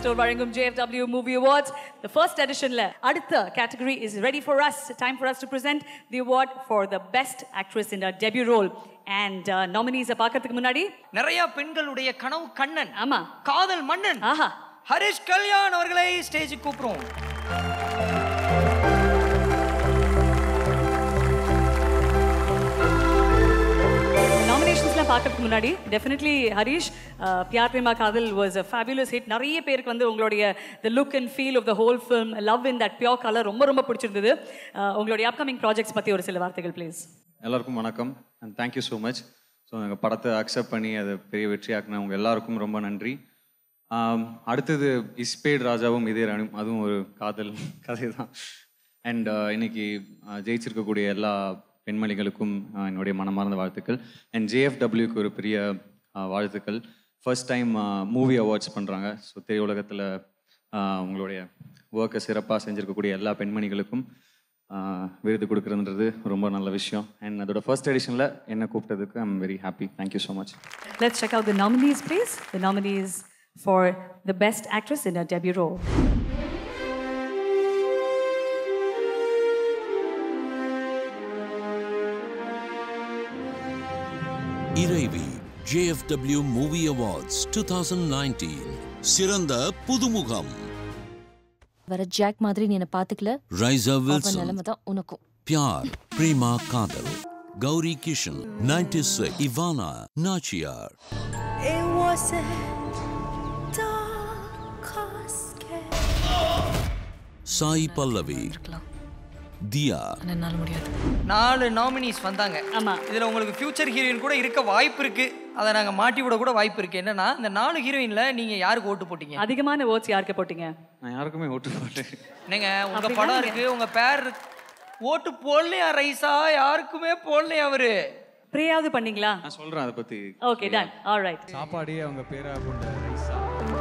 Store வழங்கும் JFW Movie Awards. The first editionல அடுத்த category is ready for us. Time for us to present the award for the best actress in a debut role. And nominees பார்க்கிறதுக்கு முன்னாடி நிறைய பெண்களுடைய கனவு கண்ணன். ஆமா. காதல் மன்னன். ஆஹா. ஹரிஷ் கல்யாண் அவர்களை ஸ்டேஜுக்கு கூப்பிடுறோம். பார்க்கிறதுக்கு முன்னாடி டெஃபினெட்லி ஹரிஷ் பியார் பிரேமா காதல் வாஸ் a fabulous hit. நிறைய பேருக்கு வந்து உங்களுடைய the look and feel of the whole film, love in that pure color ரொம்ப ரொம்ப பிடிச்சிருந்தது. உங்களுடைய அப்கமிங் ப்ராஜெக்ட்ஸ் பத்தி ஒரு சில வார்த்தைகள் ப்ளீஸ். எல்லாருக்கும் வணக்கம் and thank you so much. So எங்கள் படத்தை அக்செப்ட் பண்ணி அதை பெரிய வெற்றியாக்குன உங்கள் எல்லாருக்கும் ரொம்ப நன்றி. அடுத்தது இஸ்பேட் ராஜாவும் இதே ராணியும், அதுவும் ஒரு காதல் கதை தான். அண்ட் இன்னைக்கு ஜெயிச்சிருக்கக்கூடிய எல்லா பெண்மணிகளுக்கும் என்னுடைய மனமார்ந்த வாழ்த்துக்கள். அண்ட் JFWக்கு ஒரு பெரிய வாழ்த்துக்கள். ஃபர்ஸ்ட் டைம் மூவி அவார்ட்ஸ் பண்ணுறாங்க. ஸோ திரையுலகத்தில் உங்களுடைய ஒர்க்கை சிறப்பாக செஞ்சுருக்கக்கூடிய எல்லா பெண்மணிகளுக்கும் விருது கொடுக்குறதுன்றது ரொம்ப நல்ல விஷயம். அண்ட் அதோட ஃபர்ஸ்ட் எடிஷனில் என்னை கூப்பிட்டதுக்கு I am very happy. Thank you so much. Let's check out the nominees, please. The nominees for the best actress in a debut role. இறைவி JFW Movie Awards 2019 சிறந்த புதுமுகம். வர ஜாக் மாதிரி நீ என்ன பாத்துக்கல. Raiza Wilson நிலைமைதான் உனக்கும். Pyaar Prema Kaadhal. Gouri Kishan 96 Ivana Naachiyaar. It was a dark casket. Sai Pallavi. Diya. என்னால முடியாது. 4 nominees வந்தாங்க. ஆமா. இதுல உங்களுக்கு ஃபியூச்சர் ஹீரோயின் கூட இருக்க வாய்ப்பு இருக்கு. அதை நாங்க மாட்டி விட கூட வாய்ப்பு இருக்கு. என்னன்னா இந்த 4 ஹீரோயின்ல நீங்க யாருக்கு ஓட்டு போட்டீங்க? அதிகமான ஓட்ஸ் யாருக்கு போட்டீங்க? நான் யாருக்குமே ஓட்டு போட்டேன். நீங்க உங்க படம் இருக்கு, உங்க பேர் ஓட்டு போடலையா ரைசா? யாருக்குமே போடலையா அவரு? ப்ரேயாவது பண்ணீங்களா? நான் சொல்றேன் அதை பத்தி. Okay done. ஆல்ரைட். சாப்பாடே அவங்க பேரா கொண்ட ரைசா.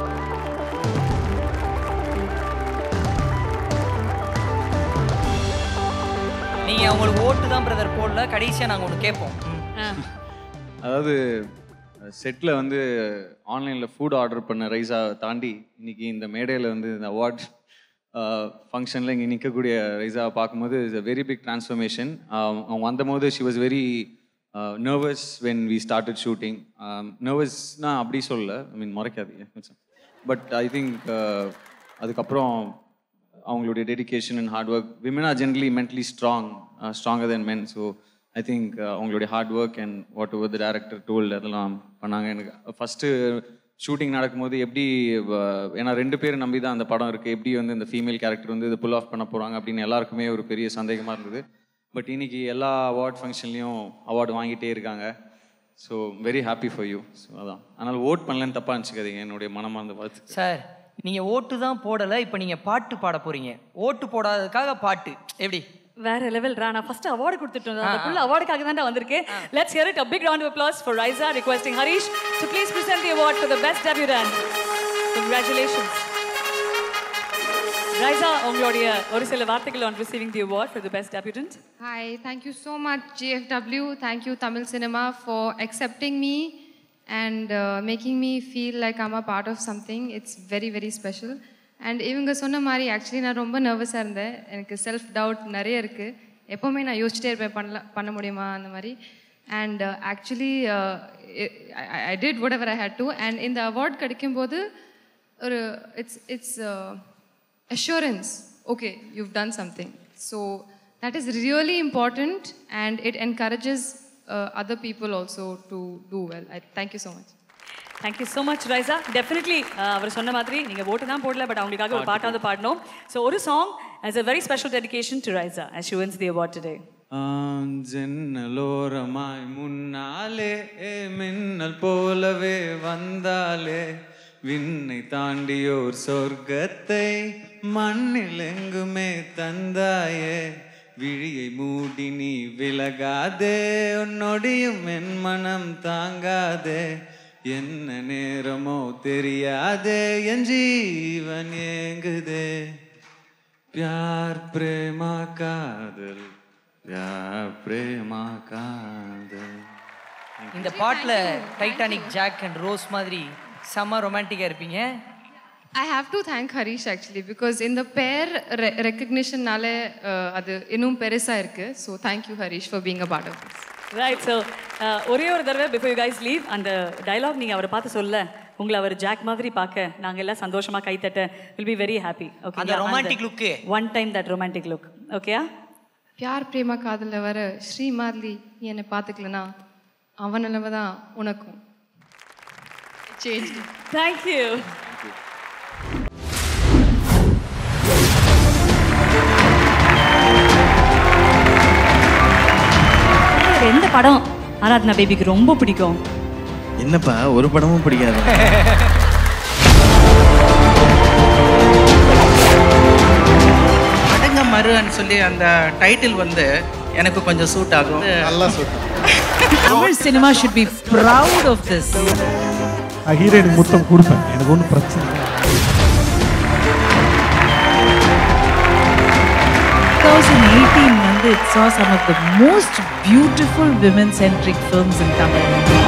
நீங்க அவங்களுக்கு ஓட்டு தான் பிரதர் போடல. கடைசியா நாங்க ஒன்று கேட்போம். அதாவது செட்டில் வந்து ஆன்லைனில் ஃபுட் ஆர்டர் பண்ண ரைஸா தாண்டி இன்னைக்கு இந்த மேடையில் வந்து இந்த அவார்ட் ஃபங்க்ஷனில் இங்கே நிற்கக்கூடிய ரைஸாவை பார்க்கும்போது it's a very big transformation. அவங்க வந்தபோது she was very nervous when we started shooting. நர்வஸ்னா அப்படி சொல்லலை, ஐ மீன் முறைக்காதீங்க. பட் ஐ திங்க் அதுக்கப்புறம் அவங்களுடைய dedication and hard work. Women are generally mentally stronger then men. So I think அவங்களுடைய hard work and whatever the director told அதெல்லாம் பண்ணாங்க. எனக்கு first shooting நடக்கும்போது எப்படி, ஏன்னா 2 பேர் நம்பி தான் அந்த படம் இருக்குது, எப்படி வந்து இந்த ஃபீமேல் கேரக்டர் வந்து இதை புல் ஆஃப் பண்ண போகிறாங்க அப்படின்னு எல்லாருக்குமே ஒரு பெரிய சந்தேகமாக இருந்தது. பட் இன்னைக்கு எல்லா அவார்ட் ஃபங்க்ஷன்லேயும் அவார்டு வாங்கிட்டே இருக்காங்க. So very happy for you. So அதான், அதனால் ஓட் பண்ணலன்னு தப்பாக நினச்சிக்காதீங்க. என்னுடைய மனமார்ந்த வாழ்த்து. சார், நீங்கள் ஓட்டு தான் போடலை, இப்போ நீங்கள் பாட்டு பாட போகிறீங்க. ஓட்டு போடாததுக்காக பாட்டு எப்படி? வேற லெவல் ரா. நான் ஃபர்ஸ்ட் அவார்டு கொடுத்துட்டோம். அந்த ஃபுல் அவார்டுக்காக தான் வந்திருக்கேன். Let's hear it. A big round of applause for Raiza, requesting Harish to please present the award for the best debutant. Congratulations. Raiza, உங்களுடைய ஒரு சில வார்த்தைகள் on receiving the award for the best debutant. Hi, thank you so much JFW. Thank you Tamil cinema for accepting me and making me feel like I'm a part of something. It's very very special. And இவங்க சொன்ன மாதிரி actually நான் ரொம்ப நர்வஸாக இருந்தேன். எனக்கு self doubt நிறைய இருக்குது. எப்போவுமே நான் யோசிச்சிட்டே இருப்பேன், பண்ண முடியுமா அந்த மாதிரி. And actually I did whatever I had to. And இந்த அவார்ட் கிடைக்கும்போது ஒரு it's assurance, okay you've done something. So that is really important and it encourages other people also to do well. Thank you so much. Thank you so much Raiza. Definitely அவர் சொன்ன மாதிரி நீங்க ஓட்டு தான் போடல, but அவங்களுக்காக ஒரு பாட்டாவது பாடணும். So ஒரு song as a very special dedication to Raiza as she wins the award today. ஜன்னலோரமாய் முன்னாலே மின்னல் போலவே வந்தாலே விண்ணை தாண்டியோர் சொர்க்கத்தை மண்ணில் எங்குமே தந்தாயே விழியை மூடி நீ விலகாதே உன்னொடியும் என் மனம் தாங்காதே என்ன நேரமோ தெரியாதே என் ஜீவன் ஏங்குதே प्यार प्रेमा कादल प्यार प्रेमा कादल. இந்த பாட்டுல டைட்டானிக் ஜாக் அண்ட் ரோஸ் மாதிரி செம ரொமான்டிக்கா இருப்பீங்க. I have to thank Harish actually because in the pair recognition nale adu innum perisa irukku. So thank you Harish for being a part of this. Right, so ஒரே ஒரு தடவை before you guys leave அந்த dialogue நீங்க அவரை பார்த்து சொல்ல உங்களை அவர் jack மாதிரி பார்க்க நாங்க எல்லாம் சந்தோஷமா கை தட்ட will be very happy. Okay. அந்த romantic look. One time that romantic look. Okay? Pyaar Prema காதல்ல வர ஸ்ரீ மாதிரி நீ என்ன பாத்துக்கலனா அவனளவு தான் உனக்கும். Change. Thank you. எந்த படம் ஆராத்னா பேபிக்கு ரொம்ப பிடிக்கும்? என்னப்பா ஒரு படமும் பிடிக்காது? அடங்க மருன்னு சொல்லி அந்த டைட்டில் வந்து எனக்கு கொஞ்சம் சூட் ஆகும். நல்லா suit. Tamil cinema should be proud of this. Heroine முத்தம் கொடுப்பேன், எனக்கு ஒன்றும் பிரச்சனை இல்லை. 2018 வந்து it saw some of the most beautiful women-centric films in Tamil.